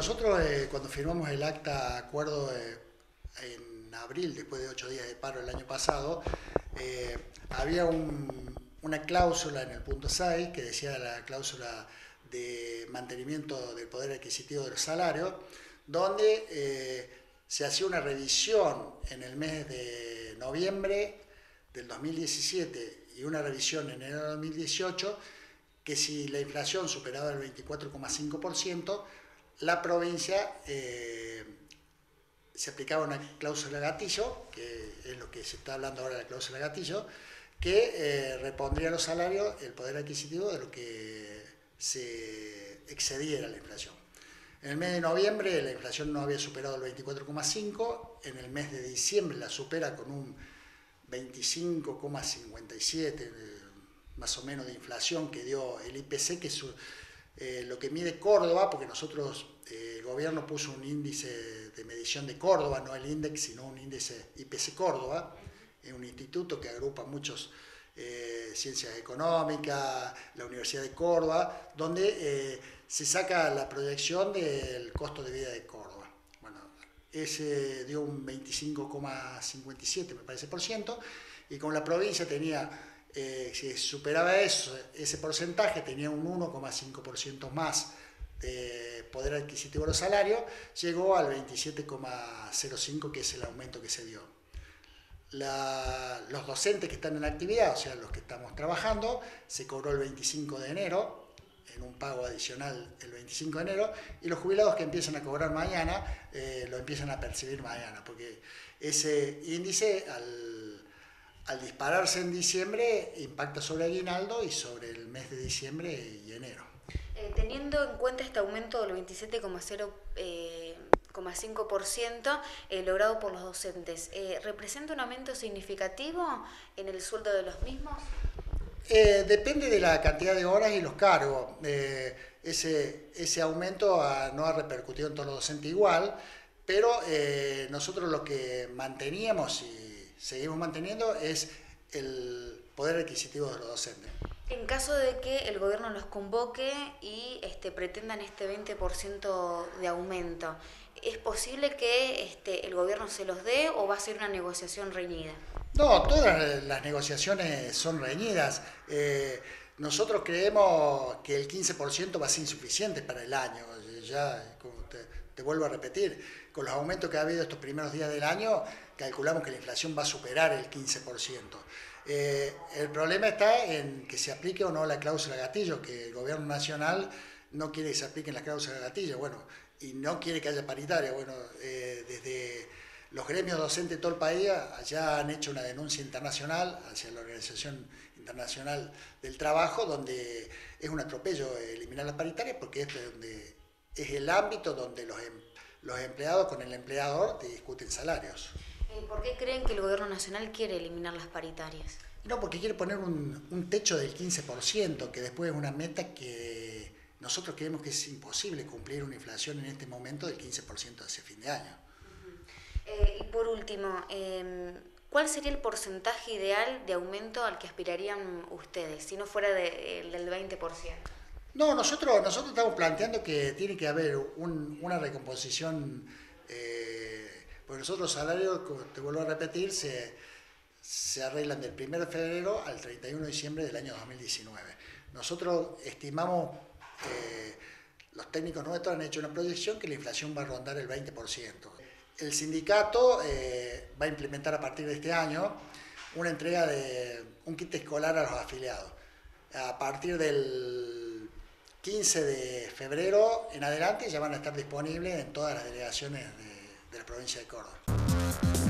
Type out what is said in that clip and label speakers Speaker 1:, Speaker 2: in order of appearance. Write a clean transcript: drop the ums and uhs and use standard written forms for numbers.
Speaker 1: nosotros cuando firmamos el acta acuerdo en abril, después de 8 días de paro el año pasado, había una cláusula en el punto 6 que decía la cláusula de mantenimiento del poder adquisitivo de los salarios, donde se hacía una revisión en el mes de noviembre del 2017 y una revisión en enero de 2018, que si la inflación superaba el 24,5%, la provincia se aplicaba una cláusula gatillo, que es lo que se está hablando ahora de la cláusula gatillo, que repondría a los salarios el poder adquisitivo de lo que se excediera la inflación. En el mes de noviembre la inflación no había superado el 24,5%, en el mes de diciembre la supera con un 25,57%, más o menos, de inflación que dio el IPC, que es lo que mide Córdoba, porque nosotros, el gobierno puso un índice de medición de Córdoba, no el índice, sino un índice IPC Córdoba, es un instituto que agrupa muchos ciencias económicas, la Universidad de Córdoba, donde se saca la proyección del costo de vida de Córdoba. Bueno, ese dio un 25,57, me parece, por ciento, y como la provincia tenía, si superaba ese porcentaje, tenía un 1,5% más de poder adquisitivo de los salarios, llegó al 27,05, que es el aumento que se dio. Los docentes que están en actividad, o sea, los que estamos trabajando, se cobró el 25 de enero, en un pago adicional el 25 de enero, y los jubilados que empiezan a cobrar mañana, lo empiezan a percibir mañana, porque ese índice, al dispararse en diciembre, impacta sobre el aguinaldo y sobre el mes de diciembre y enero.
Speaker 2: Teniendo en cuenta este aumento del 27,5% logrado por los docentes, ¿representa un aumento significativo en el sueldo de los mismos?
Speaker 1: Depende de la cantidad de horas y los cargos. Ese aumento no ha repercutido en todos los docentes igual, pero nosotros lo que manteníamos y seguimos manteniendo es el poder adquisitivo de los docentes.
Speaker 2: En caso de que el gobierno los convoque y pretendan este 20% de aumento, ¿es posible que el gobierno se los dé o va a ser una negociación reñida?
Speaker 1: No, todas las negociaciones son reñidas. Nosotros creemos que el 15% va a ser insuficiente para el año. Ya, como te vuelvo a repetir, con los aumentos que ha habido estos primeros días del año, calculamos que la inflación va a superar el 15%. El problema está en que se aplique o no la cláusula gatillo, que el gobierno nacional no quiere que se apliquen las cláusulas gatillo, bueno, y no quiere que haya paritaria. Bueno, desde los gremios docentes de todo el país ya han hecho una denuncia internacional hacia la Organización Internacional del Trabajo, donde es un atropello eliminar las paritarias, porque es el ámbito donde los empleados con el empleador discuten salarios.
Speaker 2: ¿Por qué creen que el gobierno nacional quiere eliminar las paritarias?
Speaker 1: No, porque quiere poner un techo del 15%, que después es una meta que nosotros creemos que es imposible cumplir una inflación en este momento del 15% hacia fin de año.
Speaker 2: Y por último, ¿cuál sería el porcentaje ideal de aumento al que aspirarían ustedes, si no fuera del 20%?
Speaker 1: No, nosotros estamos planteando que tiene que haber una recomposición, porque nosotros los salarios, como te vuelvo a repetir, se arreglan del 1 de febrero al 31 de diciembre del año 2019. Nosotros estimamos, los técnicos nuestros han hecho una proyección que la inflación va a rondar el 20%. El sindicato va a implementar a partir de este año una entrega de un kit escolar a los afiliados. A partir del 15 de febrero en adelante ya van a estar disponibles en todas las delegaciones de la provincia de Córdoba.